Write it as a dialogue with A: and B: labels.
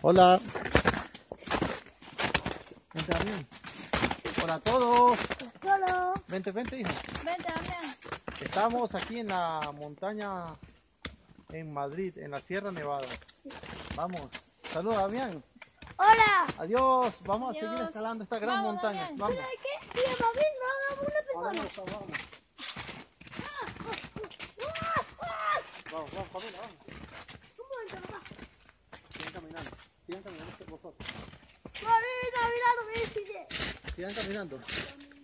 A: Hola. Vente, Damián. Hola a todos.
B: Hola.
A: Vente, vente, hijo.
B: Vente, Damián.
A: Estamos aquí en la montaña en Madrid, en la Sierra Nevada. Vamos. Saluda, Damián.
B: Hola.
A: Adiós. Vamos a seguir
B: Adiós.
A: escalando esta gran
B: Vamos,
A: montaña.
B: Damián.
A: Vamos.
B: ¿Sabes qué? Y en Madrid no hagamos una
A: Vamos,
B: persona.
A: vamos. Vamos, vamos, camina, vamos.
B: Un momento, papá.
A: Sigan caminando vosotros.
B: Marina, mira lo que dice.
A: Sigan caminando.